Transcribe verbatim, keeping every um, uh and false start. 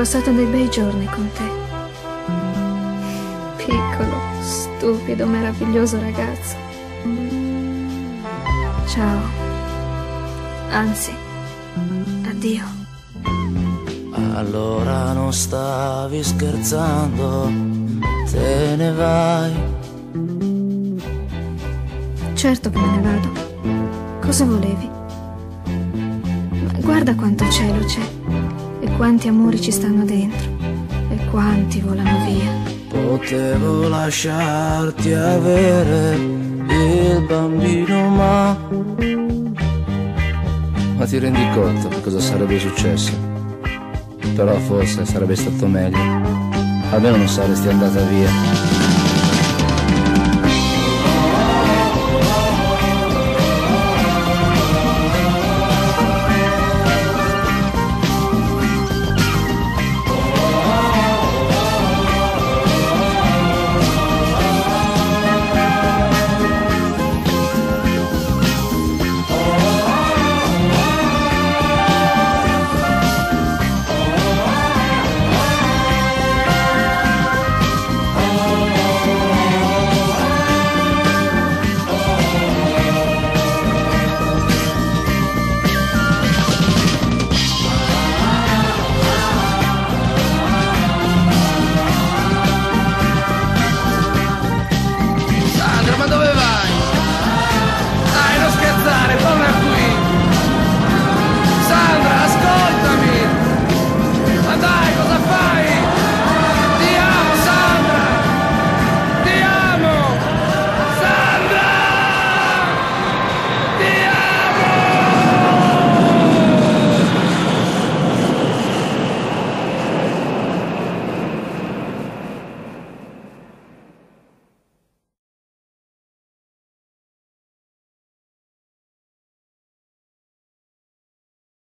passato dei bei giorni con te. Piccolo, stupido, meraviglioso ragazzo. Ciao. Anzi, addio. Allora non stavi scherzando, te ne vai. Certo che me ne vado. Cosa volevi? Ma guarda quanto cielo c'è, e quanti amori ci stanno dentro, e quanti volano via. Potevo lasciarti avere il bambino, ma... Ma ti rendi conto di cosa sarebbe successo? Però forse sarebbe stato meglio. Almeno non saresti andata via.